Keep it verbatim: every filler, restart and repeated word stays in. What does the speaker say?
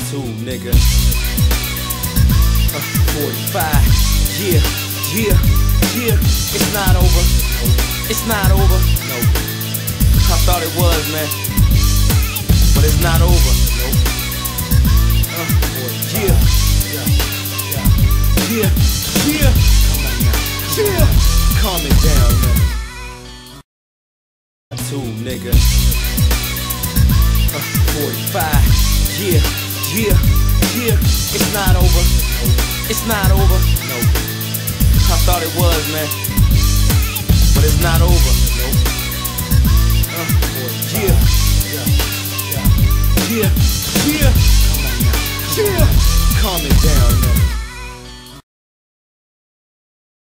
Two, nigga. Uh, forty-five. Yeah, yeah, yeah. It's not over. It's not over. No. I thought it was, man. But it's not over. Nope. Uh, yeah. Yeah. Yeah. Come on now. Yeah. Calm it down, man. Two, nigga. Uh, forty-five. Yeah. Yeah. Yeah. It's not over. It's not over. No. I thought it was, man. But it's not over.